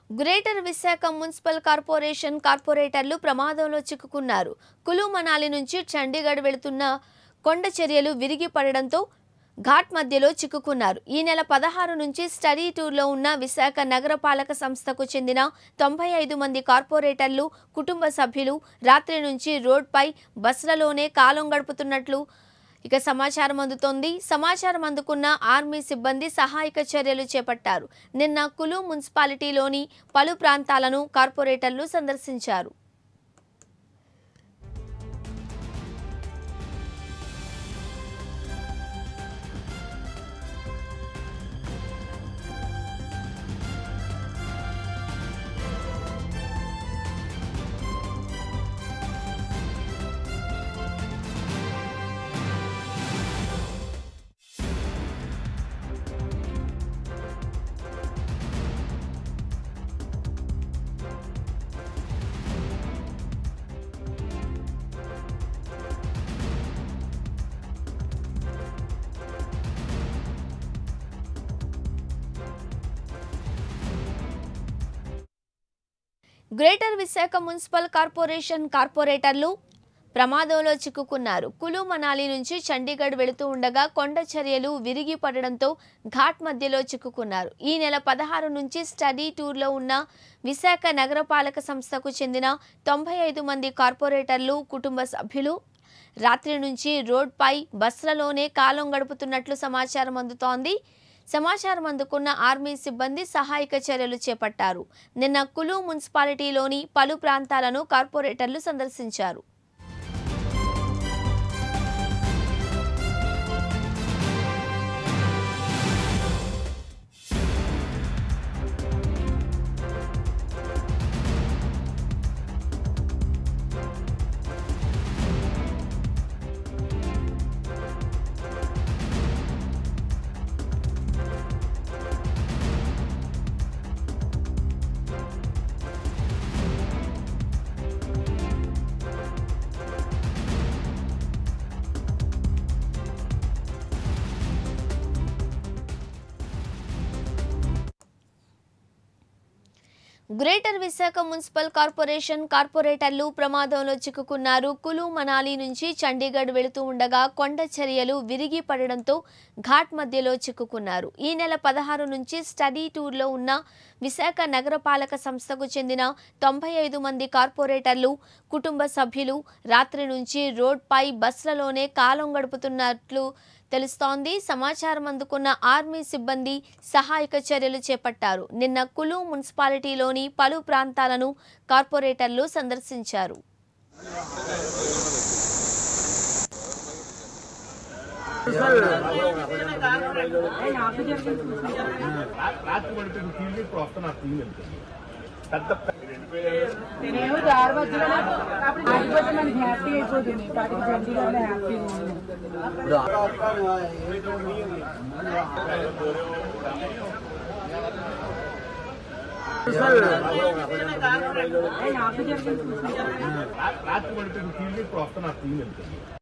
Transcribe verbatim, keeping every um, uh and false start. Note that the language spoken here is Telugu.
గ్రేటర్ విశాఖ మున్సిపల్ కార్పొరేషన్ కార్పొరేటర్లు ప్రమాదంలో చిక్కుకున్నారు. కులు మనాలి నుంచి చండీగఢ్ వెళుతున్న కొండ చర్యలు విరిగి పడడంతో ఘాట్ మధ్యలో చిక్కుకున్నారు. ఈ నెల పదహారు నుంచి స్టడీ టూర్లో ఉన్న విశాఖ నగరపాలక సంస్థకు చెందిన తొంభై ఐదు మంది కార్పొరేటర్లు, కుటుంబ సభ్యులు రాత్రి నుంచి రోడ్పై బస్సులలోనే కాలం గడుపుతున్నట్లు ఇక సమాచారం అందుతోంది. సమాచారం అందుకున్న ఆర్మీ సిబ్బంది సహాయక చర్యలు చేపట్టారు. నిన్న కులు మున్సిపాలిటీలోని పలు ప్రాంతాలను కార్పొరేటర్లు సందర్శించారు. గ్రేటర్ విశాఖ మున్సిపల్ కార్పొరేషన్ కార్పొరేటర్లు ప్రమాదంలో చిక్కుకున్నారు. కులు మనాలి నుంచి చండీగఢ్ వెళుతూ ఉండగా కొండ చర్యలు విరిగి పడడంతో ఘాట్ మధ్యలో చిక్కుకున్నారు. ఈ నెల పదహారు నుంచి స్టడీ టూర్లో ఉన్న విశాఖ నగరపాలక సంస్థకు చెందిన తొంభై ఐదు మంది కార్పొరేటర్లు, కుటుంబ సభ్యులు రాత్రి నుంచి రోడ్పై బస్సులలోనే కాలం గడుపుతున్నట్లు సమాచారం అందుతోంది. సమాచారం అందుకున్న ఆర్మీ సిబ్బంది సహాయక చర్యలు చేపట్టారు. నిన్న కులు మున్సిపాలిటీలోని పలు ప్రాంతాలను కార్పొరేటర్లు సందర్శించారు. గ్రేటర్ విశాఖ మున్సిపల్ కార్పొరేషన్ కార్పొరేటర్లు ప్రమాదంలో చిక్కుకున్నారు. కులు మనాలి నుంచి చండీగఢ్ వెళుతూ ఉండగా కొండ చర్యలు విరిగి పడడంతో ఘాట్ మధ్యలో చిక్కుకున్నారు. ఈ నెల పదహారు నుంచి స్టడీ టూర్లో ఉన్న విశాఖ నగరపాలక సంస్థకు చెందిన తొంభై ఐదు మంది కార్పొరేటర్లు, కుటుంబ సభ్యులు రాత్రి నుంచి రోడ్పై బస్సులలోనే కాలం గడుపుతున్నట్లు తెలుస్తోంది. సమాచారం అందుకున్న ఆర్మీ సిబ్బంది సహాయక చర్యలు చేపట్టారు. నిన్న కులు మున్సిపాలిటీలోని పలు ప్రాంతాలను కార్పొరేటర్లు సందర్శించారు. నేను ఆరు మధ్యలో ఆగిపోతే మనకి హ్యాపీ అయిపోతుంది. పాటికి చండీగఢ్ హ్యాపీ రాత్రి పడిపోయిన వస్తున్నా